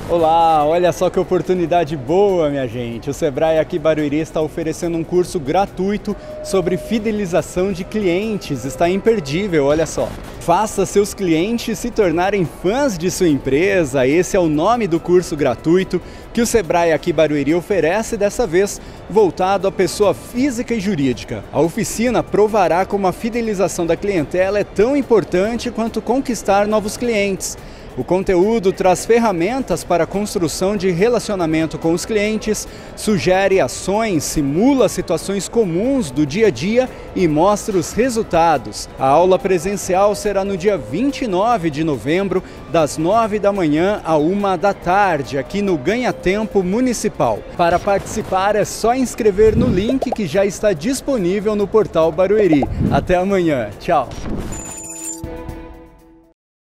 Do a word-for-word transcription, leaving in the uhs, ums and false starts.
Olá, olha só que oportunidade boa, minha gente. O Sebrae aqui Barueri está oferecendo um curso gratuito sobre fidelização de clientes. Está imperdível, olha só. Faça seus clientes se tornarem fãs de sua empresa. Esse é o nome do curso gratuito que o Sebrae aqui Barueri oferece, dessa vez voltado à pessoa física e jurídica. A oficina provará como a fidelização da clientela é tão importante quanto conquistar novos clientes. O conteúdo traz ferramentas para a construção de relacionamento com os clientes, sugere ações, simula situações comuns do dia a dia e mostra os resultados. A aula presencial será no dia vinte e nove de novembro, das nove da manhã à uma da tarde, aqui no Ganha Tempo Municipal. Para participar é só inscrever no link que já está disponível no portal Barueri. Até amanhã. Tchau!